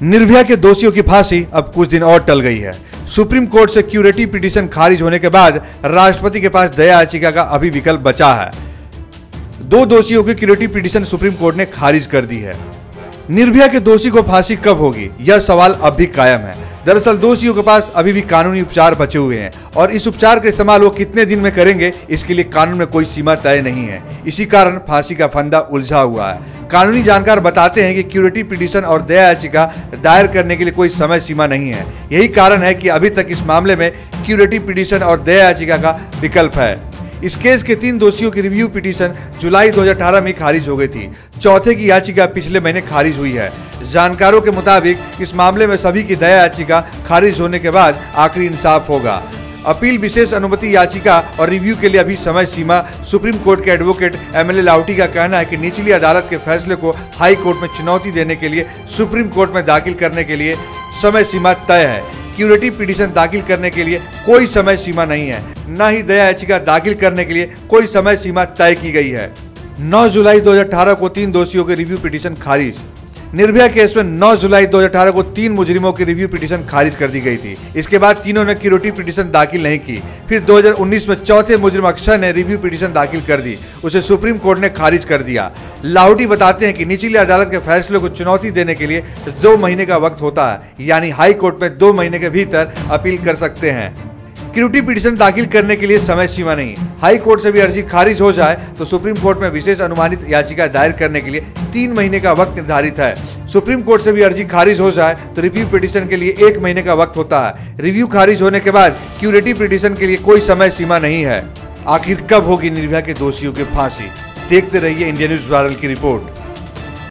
निर्भया के दोषियों की फांसी अब कुछ दिन और टल गई है। सुप्रीम कोर्ट से क्यूरेटिव पिटीशन खारिज होने के बाद राष्ट्रपति के पास दया याचिका का अभी विकल्प बचा है। 2 दोषियों की क्यूरेटिव पिटीशन सुप्रीम कोर्ट ने खारिज कर दी है। निर्भया के दोषी को फांसी कब होगी, यह सवाल अब भी कायम है। दरअसल दोषियों के पास अभी भी कानूनी उपचार बचे हुए हैं और इस उपचार का इस्तेमाल वो कितने दिन में करेंगे, इसके लिए कानून में कोई सीमा तय नहीं है। इसी कारण फांसी का फंदा उलझा हुआ है। कानूनी जानकार बताते हैं कि क्यूरेटिव पिटीशन और दया याचिका दायर करने के लिए कोई समय सीमा नहीं है। यही कारण है कि अभी तक इस मामले में क्यूरेटिव पिटीशन और दया याचिका का विकल्प है। इस केस के 3 दोषियों की रिव्यू पिटीशन जुलाई 2018 में खारिज हो गई थी। चौथे की याचिका पिछले महीने खारिज हुई है। जानकारों के मुताबिक इस मामले में सभी की दया याचिका खारिज होने के बाद आखिरी इंसाफ होगा। अपील, विशेष अनुमति याचिका और रिव्यू के लिए अभी समय सीमा। सुप्रीम कोर्ट के एडवोकेट MLA लाउटी का कहना है कि निचली अदालत के फैसले को हाई कोर्ट में चुनौती देने के लिए सुप्रीम कोर्ट में दाखिल करने के लिए समय सीमा तय है। क्यूरेटिव पिटीशन दाखिल करने के लिए कोई समय सीमा नहीं है, न ही दया याचिका दाखिल करने के लिए कोई समय सीमा तय की गई है। 9 जुलाई 2018 को 3 दोषियों के रिव्यू पिटीशन खारिज। निर्भया केस में 9 जुलाई 2018 को 3 मुजरिमों की रिव्यू पिटीशन खारिज कर दी गई थी। इसके बाद तीनों ने क्यूरेटिव पिटीशन दाखिल नहीं की। फिर 2019 में चौथे मुजरिम अक्षय ने रिव्यू पिटीशन दाखिल कर दी, उसे सुप्रीम कोर्ट ने खारिज कर दिया। लाहौटी बताते हैं कि निचली अदालत के फैसले को चुनौती देने के लिए 2 महीने का वक्त होता है, यानी हाई कोर्ट में 2 महीने के भीतर अपील कर सकते हैं। क्यूरेटिव पिटीशन दाखिल करने के लिए समय सीमा नहीं। हाई कोर्ट से भी अर्जी खारिज हो जाए तो सुप्रीम कोर्ट में विशेष अनुमानित याचिका दायर करने के लिए 3 महीने का वक्त निर्धारित है। सुप्रीम कोर्ट से भी अर्जी खारिज हो जाए तो रिव्यू पिटीशन के लिए 1 महीने का वक्त होता है। रिव्यू खारिज होने के बाद क्यूरेटिव पिटीशन के लिए कोई समय सीमा नहीं है। आखिर कब होगी निर्भया के दोषियों की फांसी? देखते रहिए इंडिया न्यूज वायरल की रिपोर्ट।